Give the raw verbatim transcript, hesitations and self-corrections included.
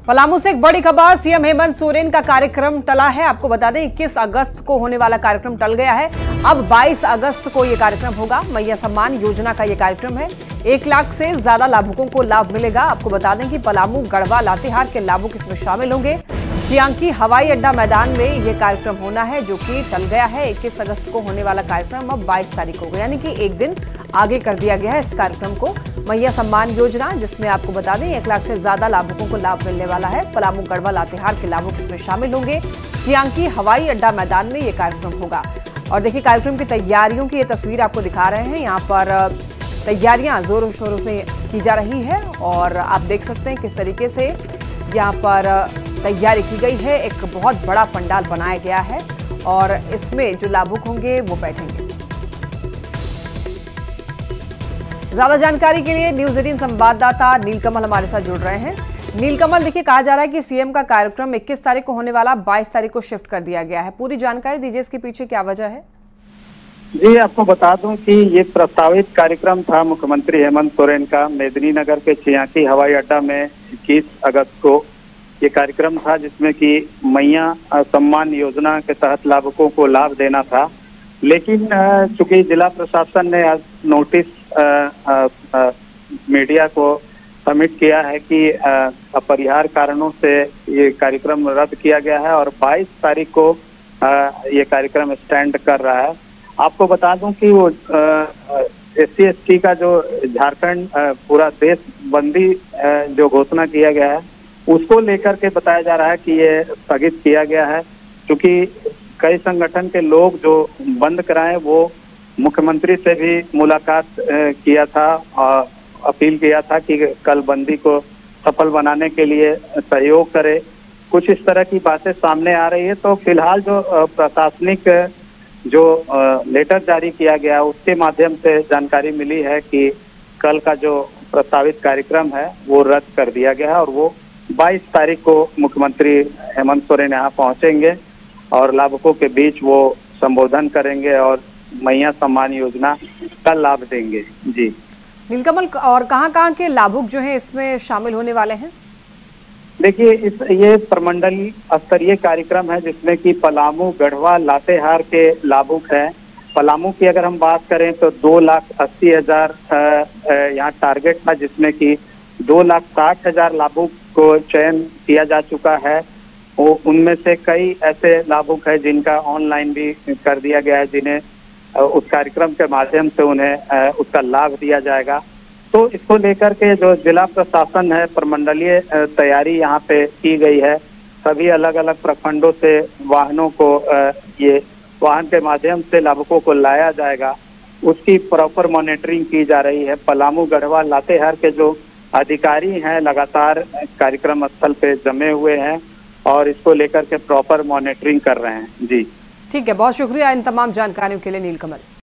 पलामू से एक बड़ी खबर, सीएम हेमंत सोरेन का कार्यक्रम टला है। आपको बता दें इक्कीस अगस्त को होने वाला कार्यक्रम टल गया है। अब बाईस अगस्त को यह कार्यक्रम होगा। मैया सम्मान योजना का यह कार्यक्रम है। एक लाख से ज्यादा लाभुकों को लाभ मिलेगा। आपको बता दें कि पलामू, गढ़वा, लातेहार के लाभुक इसमें शामिल होंगे। चियांकी हवाई अड्डा मैदान में यह कार्यक्रम होना है, जो कि टल गया है। इक्कीस अगस्त को होने वाला कार्यक्रम अब बाईस तारीख को, यानी कि एक दिन आगे कर दिया गया है इस कार्यक्रम को। मैया सम्मान योजना, जिसमें आपको बता दें एक लाख से ज्यादा लाभुकों को लाभ मिलने वाला है। पलामू, गढ़वा, लातेहार के लाभुक इसमें शामिल होंगे। चियांकी हवाई अड्डा मैदान में यह कार्यक्रम होगा। और देखिए, कार्यक्रम की तैयारियों की ये तस्वीर आपको दिखा रहे हैं। यहाँ पर तैयारियां जोरों शोरों से की जा रही है और आप देख सकते हैं किस तरीके से यहाँ पर तैयारी की गई है। एक बहुत बड़ा पंडाल बनाया गया है और इसमें जो लाभुक होंगे वो बैठेंगे। ज्यादा जानकारी के लिए न्यूज एटीन संवाददाता नीलकमल हमारे साथ जुड़ रहे हैं। नीलकमल, देखिए, कहा जा रहा है कि सीएम का कार्यक्रम इक्कीस तारीख को होने वाला बाईस तारीख को शिफ्ट कर दिया गया है। पूरी जानकारी दीजिए, इसके पीछे क्या वजह है? जी, आपको बता दूं कि ये प्रस्तावित कार्यक्रम था मुख्यमंत्री हेमंत सोरेन का। मेदिनीनगर के चियांकी हवाई अड्डा में इक्कीस अगस्त को ये कार्यक्रम था, जिसमें कि मैया सम्मान योजना के तहत लाभुकों को लाभ देना था। लेकिन चूंकि जिला प्रशासन ने आज नोटिस आ, आ, आ, मीडिया को सबमिट किया है कि अपरिहार कारणों से ये कार्यक्रम रद्द किया गया है और बाईस तारीख को आ, ये कार्यक्रम स्टैंड कर रहा है। आपको बता दूं कि वो एस सी एस टी का जो झारखंड पूरा देश बंदी जो घोषणा किया गया है, उसको लेकर के बताया जा रहा है कि ये स्थगित किया गया है, क्योंकि कई संगठन के लोग जो बंद कराए वो मुख्यमंत्री से भी मुलाकात किया था और अपील किया था कि कल बंदी को सफल बनाने के लिए सहयोग करे। कुछ इस तरह की बातें सामने आ रही है। तो फिलहाल जो प्रशासनिक जो लेटर जारी किया गया उसके माध्यम से जानकारी मिली है कि कल का जो प्रस्तावित कार्यक्रम है वो रद्द कर दिया गया है और वो बाईस तारीख को मुख्यमंत्री हेमंत सोरेन यहाँ पहुंचेंगे और लाभुकों के बीच वो संबोधन करेंगे और मैया सम्मान योजना का लाभ देंगे। जी नीलकमल, और कहां कहां के लाभुक जो हैं इसमें शामिल होने वाले हैं? देखिए, इस ये प्रमंडल स्तरीय कार्यक्रम है, जिसमें कि पलामू, गढ़वा, लातेहार के लाभुक हैं। पलामू की अगर हम बात करें तो दो लाख अस्सी हजार यहाँ टारगेट था, जिसमें कि दो लाख साठ हजार लाभुक को चयन किया जा चुका है। वो उनमें से कई ऐसे लाभुक हैं जिनका ऑनलाइन भी कर दिया गया है, जिन्हें उस कार्यक्रम के माध्यम से उन्हें उसका लाभ दिया जाएगा। तो इसको लेकर के जो जिला प्रशासन है, प्रमंडलीय तैयारी यहाँ पे की गई है। सभी अलग अलग प्रखंडों से वाहनों को ये वाहन के माध्यम से लाभुकों को लाया जाएगा, उसकी प्रॉपर मॉनिटरिंग की जा रही है। पलामू, गढ़वा, लातेहार के जो अधिकारी हैं लगातार कार्यक्रम स्थल पे जमे हुए हैं और इसको लेकर के प्रॉपर मॉनिटरिंग कर रहे हैं। जी ठीक है, बहुत शुक्रिया इन तमाम जानकारियों के लिए नीलकमल।